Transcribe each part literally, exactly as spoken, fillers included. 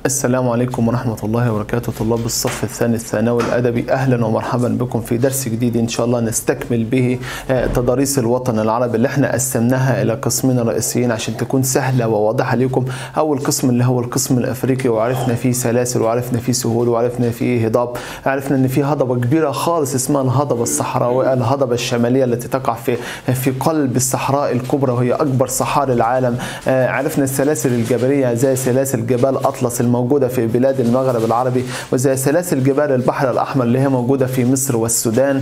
السلام عليكم ورحمة الله وبركاته. طلاب الصف الثاني الثانوي الأدبي، أهلا ومرحبا بكم في درس جديد إن شاء الله نستكمل به تضاريس الوطن العربي اللي احنا قسمناها إلى قسمين رئيسيين عشان تكون سهلة وواضحة لكم. أول قسم اللي هو القسم الأفريقي، وعرفنا فيه سلاسل وعرفنا فيه سهول وعرفنا فيه هضاب. عرفنا إن فيه هضبة كبيرة خالص اسمها الهضبة الصحراوية، الهضبة الشمالية التي تقع في في قلب الصحراء الكبرى وهي أكبر صحاري العالم. عرفنا السلاسل الجبلية زي سلاسل جبال أطلس موجودة في بلاد المغرب العربي، وزي سلاسل جبال البحر الأحمر اللي هي موجودة في مصر والسودان.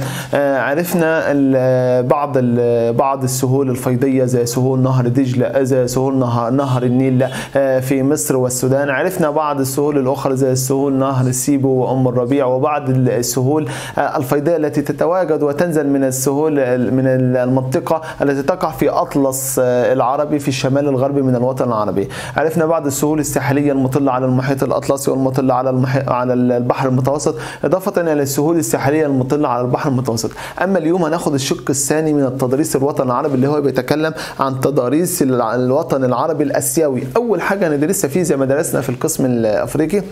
عرفنا بعض بعض السهول الفيضية زي سهول نهر دجلة، زي سهول نهر النيل في مصر والسودان. عرفنا بعض السهول الأخرى زي سهول نهر سيبو وأم الربيع، وبعض السهول الفيضية التي تتواجد وتنزل من السهول من المنطقة التي تقع في أطلس العربي في الشمال الغربي من الوطن العربي. عرفنا بعض السهول الساحلية المطلة على المحيط الأطلسي والمطلة على المحيط على البحر المتوسط، إضافة إلى السهول الساحلية المطلة على البحر المتوسط. أما اليوم هناخد الشق الثاني من التضاريس الوطن العربي اللي هو بيتكلم عن تضاريس الوطن العربي الآسيوي. أول حاجة هندرسها فيه زي ما درسنا في القسم الأفريقي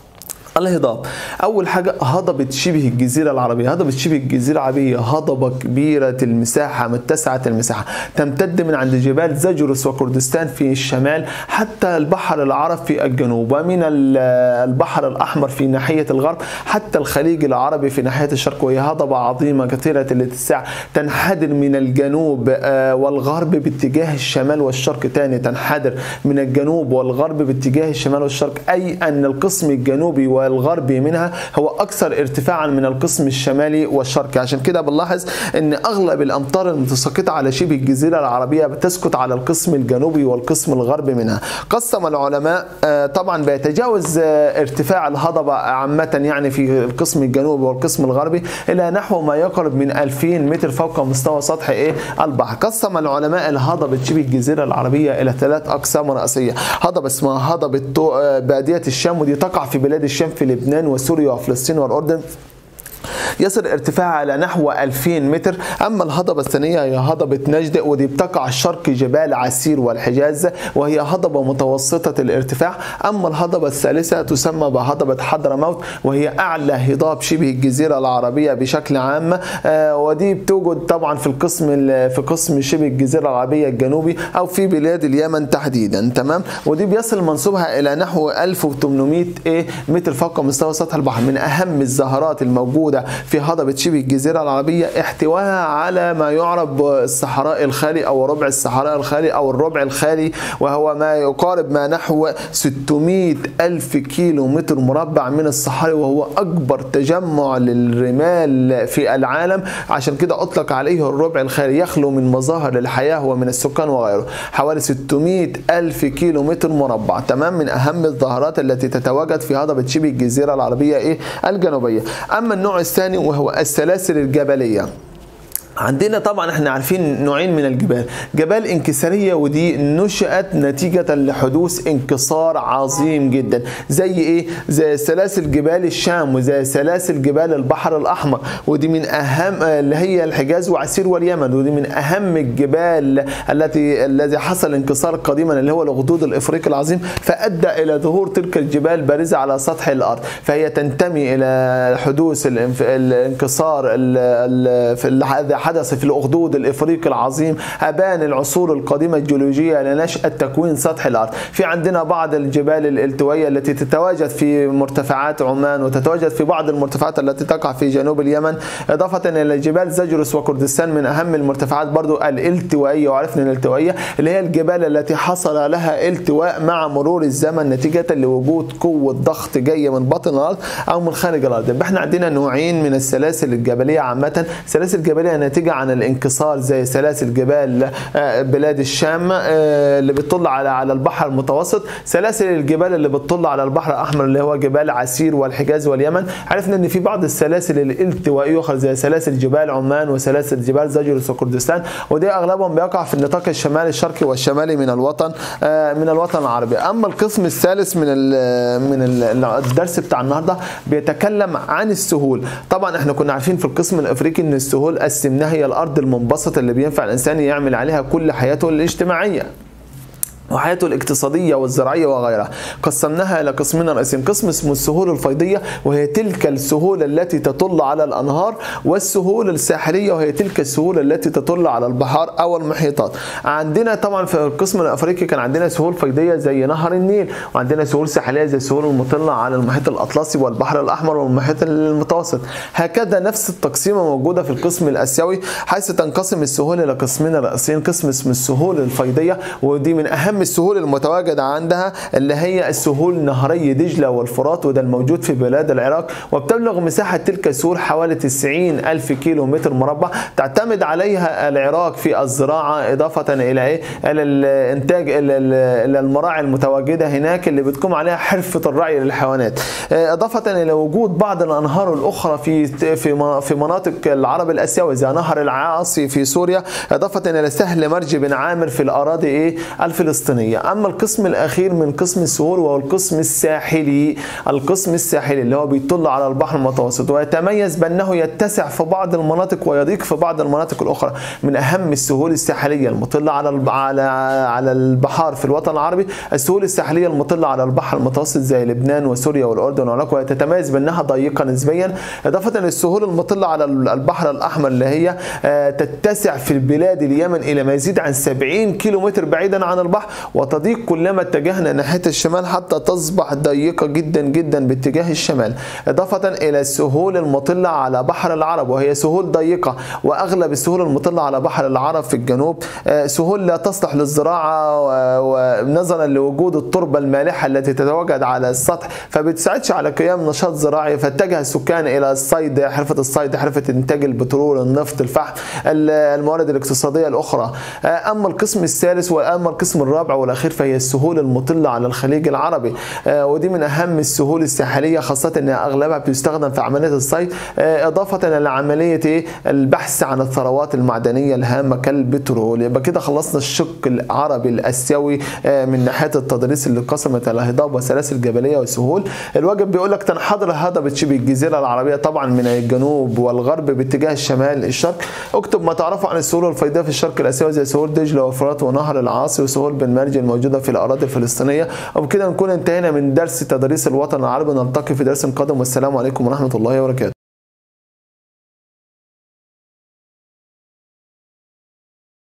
الهضاب. اول حاجه هضبه شبه الجزيره العربيه. هضبه شبه الجزيره العربيه هضبه كبيره المساحه متسعه المساحه، تمتد من عند جبال زاجرس وكردستان في الشمال حتى البحر العرب في الجنوب، ومن البحر الاحمر في ناحيه الغرب حتى الخليج العربي في ناحيه الشرق. وهي هضبه عظيمه كثيره الاتساع، تنحدر من الجنوب والغرب باتجاه الشمال والشرق. تاني تنحدر من الجنوب والغرب باتجاه الشمال والشرق، اي ان القسم الجنوبي الغربي منها هو اكثر ارتفاعا من القسم الشمالي والشرقي. عشان كده بنلاحظ ان اغلب الامطار المتساقطه على شبه الجزيره العربيه بتسقط على القسم الجنوبي والقسم الغربي منها. قسم العلماء طبعا بيتجاوز ارتفاع الهضبه عامه يعني في القسم الجنوبي والقسم الغربي الى نحو ما يقرب من ألفين متر فوق مستوى سطح ايه البحر. قسم العلماء الهضبه شبه الجزيره العربيه الى ثلاث اقسام رئيسيه. هضبه اسمها هضبه باديه الشام، ودي تقع في بلاد الشام في لبنان وسوريا وفلسطين والأردن، يصل ارتفاعها على نحو ألفين متر. اما الهضبه الثانيه هي هضبه نجد، ودي بتقع شرق جبال عسير والحجاز، وهي هضبه متوسطه الارتفاع. اما الهضبه الثالثه تسمى بهضبه حضرموت، وهي اعلى هضاب شبه الجزيره العربيه بشكل عام، آه ودي بتوجد طبعا في القسم في قسم شبه الجزيره العربيه الجنوبي او في بلاد اليمن تحديدا. تمام. ودي بيصل منسوبها الى نحو ألف وثمانمائة ايه متر فوق مستوى سطح البحر. من اهم الزهرات الموجوده في هضبة شبه الجزيرة العربية احتواها على ما يعرف بالصحراء الخالي أو ربع الصحراء الخالي أو الربع الخالي، وهو ما يقارب ما نحو ستمائة ألف كيلو متر مربع من الصحراء، وهو أكبر تجمع للرمال في العالم. عشان كده أطلق عليه الربع الخالي، يخلو من مظاهر الحياة ومن السكان وغيره. حوالي ستمائة ألف كيلو متر مربع. تمام. من أهم الظاهرات التي تتواجد في هضبة شبه الجزيرة العربية إيه الجنوبية. أما النوع الثاني وهو السلاسل الجبلية. عندنا طبعا احنا عارفين نوعين من الجبال، جبال انكساريه ودي نشأت نتيجه لحدوث انكسار عظيم جدا، زي ايه؟ زي سلاسل جبال الشام وزي سلاسل جبال البحر الاحمر، ودي من اهم اللي هي الحجاز وعسير واليمن، ودي من اهم الجبال التي الذي حصل انكسار قديما اللي هو الغدود الافريقي العظيم، فادى الى ظهور تلك الجبال بارزه على سطح الارض. فهي تنتمي الى حدوث الانكسار في حدث في الأخدود الإفريقي العظيم أبان العصور القديمة الجيولوجية لنشأة تكوين سطح الأرض. في عندنا بعض الجبال الالتوائية التي تتواجد في مرتفعات عمان وتتواجد في بعض المرتفعات التي تقع في جنوب اليمن، إضافة إلى جبال زاجرس وكردستان من أهم المرتفعات برضو الالتوائية. وعرفنا الالتوائية اللي هي الجبال التي حصل لها التواء مع مرور الزمن نتيجة لوجود قوة ضغط جاية من بطن الأرض أو من خارج الأرض. يبقى احنا عندنا نوعين من السلاسل الجبلية عامة، سلاسل جبلية ناتجة عن الانكسار زي سلاسل جبال بلاد الشام اللي بتطل على على البحر المتوسط، سلاسل الجبال اللي بتطل على البحر الاحمر اللي هو جبال عسير والحجاز واليمن. عرفنا ان في بعض السلاسل الالتوائيه اخرى زي سلاسل جبال عمان وسلاسل جبال زاجرس وكردستان، ودي اغلبهم بيقع في النطاق الشمالي الشرقي والشمالي من الوطن من الوطن العربي. اما القسم الثالث من من الدرس بتاع النهارده بيتكلم عن السهول. طبعا احنا كنا عارفين في القسم الافريقي ان السهول قسمناها هي الارض المنبسطه اللي بينفع الانسان يعمل عليها كل حياته الاجتماعيه. وحياته الاقتصادية والزراعية وغيرها. قسمناها إلى قسمين رئيسيين، قسم اسمه السهول الفيضية وهي تلك السهول التي تطل على الأنهار، والسهول الساحلية وهي تلك السهول التي تطل على البحار أو المحيطات. عندنا طبعا في القسم الأفريقي كان عندنا سهول فيضية زي نهر النيل، وعندنا سهول ساحلية زي السهول المطلة على المحيط الأطلسي والبحر الأحمر والمحيط المتوسط. هكذا نفس التقسيمة موجودة في القسم الآسيوي، حيث تنقسم السهول إلى قسمين رئيسيين، قسم اسمه السهول الفيضية ودي من أهم السهول المتواجدة عندها اللي هي السهول نهري دجلة والفرات، وده الموجود في بلاد العراق، وبتبلغ مساحة تلك السهول حوالي تسعين ألف كيلو متر مربع. تعتمد عليها العراق في الزراعة إضافة إلى إيه؟ إلى الإنتاج، إلى المراعي المتواجدة هناك اللي بتقوم عليها حرفة الرعي للحيوانات، إضافة إلى وجود بعض الأنهار الأخرى في في في مناطق العرب الآسيوي زي نهر العاصي في سوريا، إضافة إلى سهل مرج بن عامر في الأراضي إيه؟ الفلسطينية. اما القسم الاخير من قسم السهول وهو القسم الساحلي، القسم الساحلي اللي هو بيطل على البحر المتوسط ويتميز بانه يتسع في بعض المناطق ويضيق في بعض المناطق الاخرى. من اهم السهول الساحليه المطله على على على البحار في الوطن العربي السهول الساحليه المطله على البحر المتوسط زي لبنان وسوريا والاردن والعراق، وتتميز بانها ضيقه نسبيا، اضافه للسهول المطله على البحر الاحمر اللي هي تتسع في بلاد اليمن الى ما يزيد عن سبعين كيلو متر بعيدا عن البحر، وتضيق كلما اتجهنا ناحية الشمال حتى تصبح ضيقة جدا جدا باتجاه الشمال، إضافة إلى السهول المطلة على بحر العرب وهي سهول ضيقة، وأغلب السهول المطلة على بحر العرب في الجنوب سهول لا تصلح للزراعة ونظرا لوجود التربة المالحة التي تتواجد على السطح، فبتساعدش على قيام نشاط زراعي، فاتجه السكان إلى الصيد، حرفة الصيد، حرفة إنتاج البترول، النفط، الفحم، الموارد الاقتصادية الأخرى. أما القسم الثالث وأما القسم الرابع والاخير فهي السهول المطله على الخليج العربي، آه ودي من اهم السهول الساحليه، خاصه ان اغلبها بتستخدم في عمليه الصيد، آه اضافه الى عمليه ايه البحث عن الثروات المعدنيه الهامه كالبترول. يبقى كده خلصنا الشق العربي الاسيوي آه من ناحيه التضاريس اللي قسمت على هضاب وسلاسل جبليه والسهول. الواجب بيقول لك تنحدر هضبه شبه الجزيره العربيه طبعا من الجنوب والغرب باتجاه الشمال الشرق. اكتب ما تعرفه عن السهول الفيضيه في الشرق الاسيوي زي سهول دجله والفرات ونهر العاصي وسهول بن مرج الموجودة في الأراضي الفلسطينية. وبكده نكون انتهينا من درس تدريس الوطن العربي، نلتقي في درس قادم والسلام عليكم ورحمة الله وبركاته.